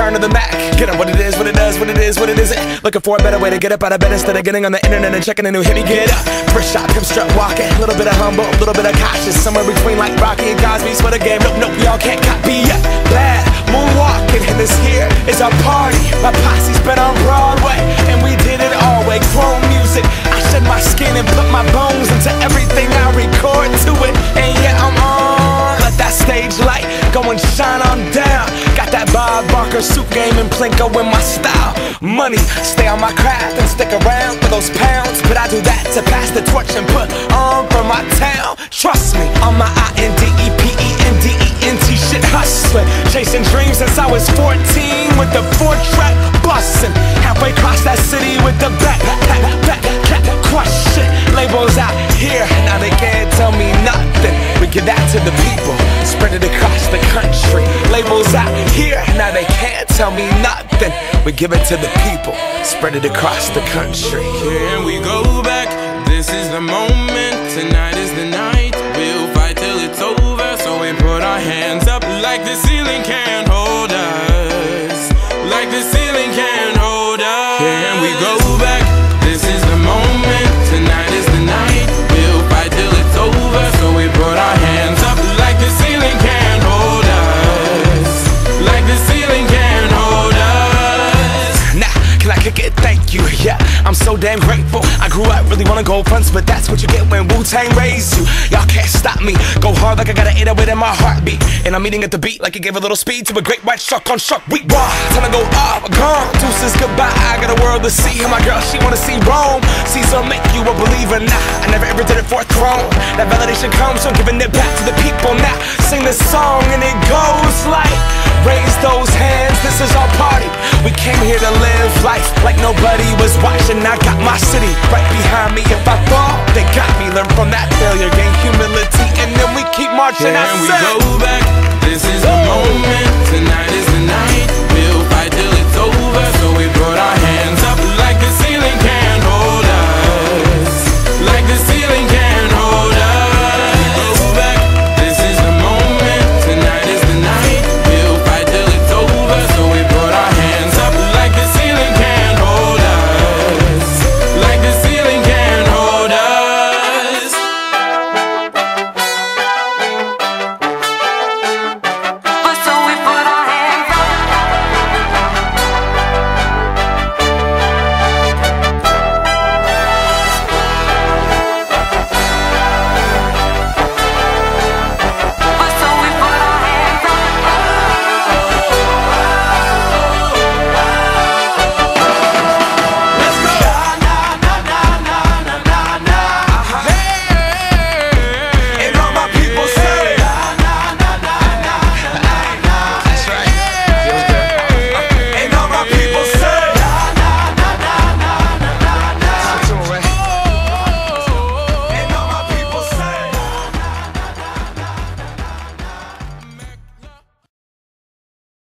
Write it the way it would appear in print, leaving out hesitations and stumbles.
return to the Mac. Get up what it is, what it does, what it is, what it isn't. Looking for a better way to get up out of bed instead of getting on the internet and checking a new hit. Me get up, first shot, pimp strut walking. A little bit of humble, a little bit of cautious. Somewhere between like Rocky and Cosby's for the game. Nope, nope, y'all can't copy yet. Glad moonwalking, and this here is our party. My posse's been on Broadway, and we did it all way. Grown music, I shed my skin and put my bones into everything I record to it. And yeah, I'm on. Let that stage light go and shine on down. Got that Bob Barker suit game and Plinko in my style. Money, stay on my craft and stick around for those pounds. But I do that to pass the torch and put on for my town. Trust me, on my INDEPENDENT shit hustling. Chasing dreams since I was 14 with the 4-track bustin'. Halfway across that city with the back crush shit. Labels out here, now they can't tell me nothing. We give that to the people, spread it across the country. Labels out here, now they can't tell me nothing. We give it to the people, spread it across the country. Here we go back, this is the moment. Tonight is the night, we'll fight till it's over. So we put our hands up like the ceiling can't hold us. Like the ceiling can't hold us. Here we go back, this is the moment. Tonight is the night, we'll fight till it's over. So we put our hands up like the ceiling can't hold us. Like the ceiling can't hold us. Nah, can I kick it? Thank you, yeah, I'm so damn grateful. I grew up really wanna go fronts, but that's what you get when Wu-Tang raised you. Y'all can't stop me, go hard like I got an 808 in my heartbeat. And I'm eating at the beat like it gave a little speed to a great white shark on Shark Week. Raw, time to go up, gone, deuces goodbye. I got a world to see, and my girl, she wanna see Rome. Caesar make you a believer, nah, I never ever did it for a throne. That validation comes from giving it back to the people. Now, sing this song and it goes like, raise those hands, this is our party. We came here to live life like nobody was watching. I got my city right behind me. If I fall, they got me. Learn from that failure, gain humility, and then we keep marching. And we go back, this is